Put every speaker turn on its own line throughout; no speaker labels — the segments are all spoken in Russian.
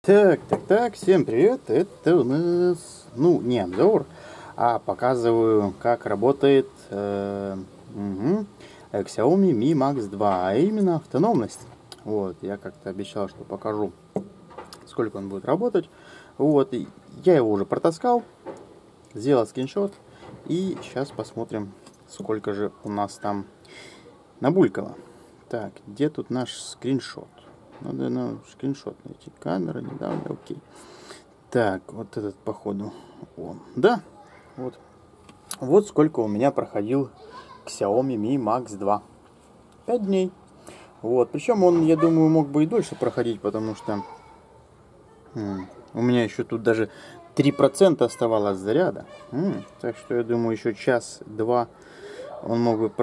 Так, всем привет, это у нас, не обзор, а показываю, как работает Xiaomi Mi Max 2, а именно автономность. Вот, я как-то обещал, что покажу, сколько он будет работать. Вот, и я его уже протаскал, сделал скриншот, и сейчас посмотрим, сколько же у нас там набулькало. Так, где тут наш скриншот? Надо скриншот найти. Камера недавно, окей. Так, вот этот, походу, он. Да, вот. Вот сколько у меня проходил Xiaomi Mi Max 2. 5 дней. Вот, причем он, я думаю, мог бы и дольше проходить, потому что у меня еще тут даже 3% оставалось заряда. Так что я думаю, еще час-два он мог бы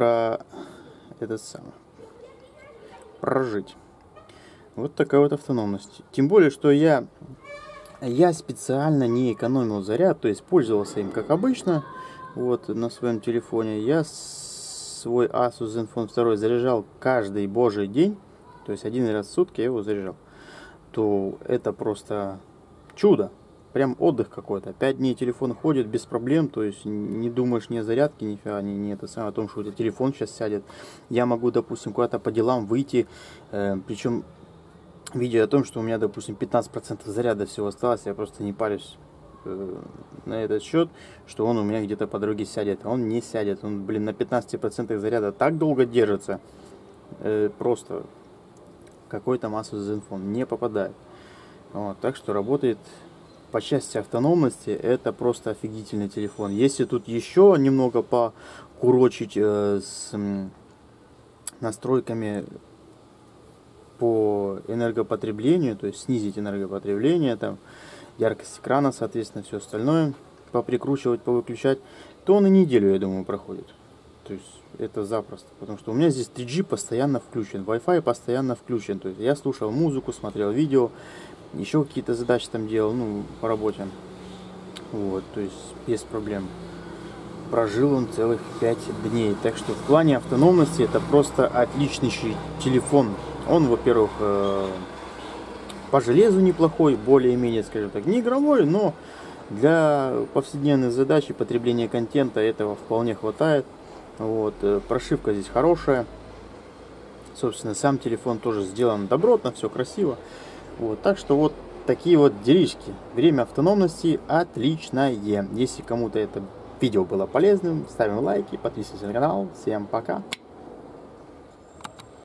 прожить. Вот такая вот автономность. Тем более, что я специально не экономил заряд, то есть пользовался им как обычно, вот на своем телефоне. Я свой Asus Zenfone 2 заряжал каждый божий день, то есть один раз в сутки я его заряжал. То это просто чудо, прям отдых какой-то. 5 дней телефон ходит без проблем, то есть не думаешь ни о зарядке, нифига, не это самое, о том, что у тебя телефон сейчас сядет. Я могу, допустим, куда-то по делам выйти, причем видя о том, что у меня, допустим, 15% заряда всего осталось, я просто не парюсь на этот счет, что он у меня где-то по дороге сядет. А он не сядет. Он, на 15% заряда так долго держится. Просто какой-то Asus Zenfone не попадает. Вот, так что работает по части автономности. Это просто офигительный телефон. Если тут еще немного покурочить с настройками по энергопотреблению, то есть снизить энергопотребление, там яркость экрана, соответственно, все остальное поприкручивать, повыключать, то он и неделю, я думаю, проходит. То есть это запросто, потому что у меня здесь 3G постоянно включен, Wi-Fi постоянно включен, то есть я слушал музыку, смотрел видео, еще какие-то задачи там делал, по работе. Вот, то есть без проблем. Прожил он целых 5 дней. Так что в плане автономности это просто отличный телефон. Он, во-первых, по железу неплохой, более-менее, скажем так, не игровой, но для повседневных задач и потребления контента этого вполне хватает. Вот, прошивка здесь хорошая. Собственно, сам телефон тоже сделан добротно, все красиво. Вот, так что вот такие вот делишки. Время автономности отличное. Если кому-то это видео было полезным, ставим лайки, подписываемся на канал. Всем пока!